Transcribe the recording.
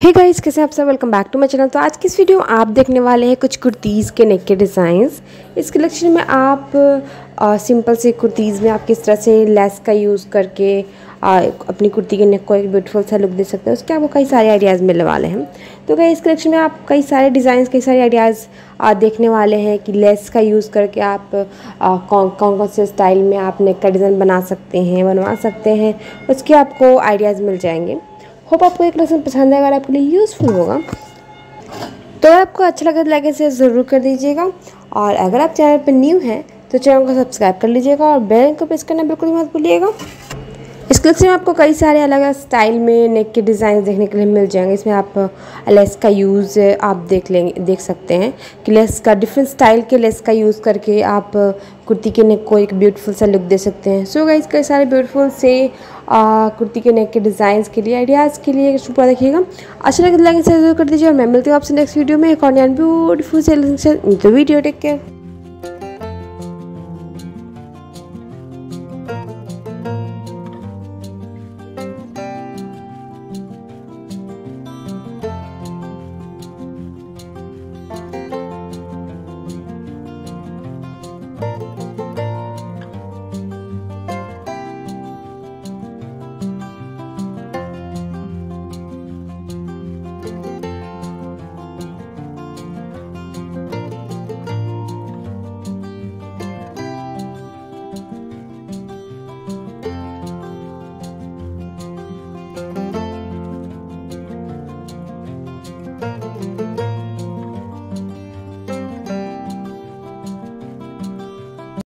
Hey guys, कैसे आप सब। Welcome back to my channel. तो आज की इस वीडियो में आप देखने वाले हैं कुछ कुर्तीज़ के नेक के डिज़ाइंस। इस कलेक्शन में आप सिंपल से कुर्तीज़ में आप किस तरह से लेस का यूज़ करके अपनी कुर्ती के नेक को एक ब्यूटीफुल सा लुक दे सकते हैं, उसके आपको कई सारे आइडियाज़ मिलने वाले हैं। तो गाइस, इस कलेक्शन में आप कई सारे डिज़ाइंस, कई सारे आइडियाज़ देखने वाले हैं कि लेस का यूज़ करके आप कौन से स्टाइल में आप नेक का डिज़ाइन बनवा सकते हैं, उसके आपको आइडियाज़ मिल जाएंगे। होप आपको एक लेसन पसंद आएगा और आपके लिए यूज़फुल होगा। तो अगर आपको अच्छा लगे तो लाइक इसे ज़रूर कर दीजिएगा, और अगर आप चैनल पर न्यू हैं तो चैनल को सब्सक्राइब कर लीजिएगा और बेल को प्रेस करना बिल्कुल मत भूलिएगा। इस कलेक्शन में आपको कई सारे अलग अलग स्टाइल में नेक के डिज़ाइन देखने के लिए मिल जाएंगे। इसमें आप लेस का यूज़ आप देख सकते हैं कि लेस का डिफरेंट स्टाइल के लेस का यूज़ करके आप कुर्ती के नेक को एक ब्यूटीफुल सा लुक दे सकते हैं। सो गाइस, कई सारे ब्यूटीफुल से कुर्ती के नेक के डिज़ाइंस के लिए, आइडियाज़ के लिए पूरा देखिएगा। अच्छा लगे तो लाइक ज़रूर कर दीजिए, और मैं मिलती हूँ आपसे नेक्स्ट वीडियो में एक और ब्यूटीफुल से वीडियो। Take care.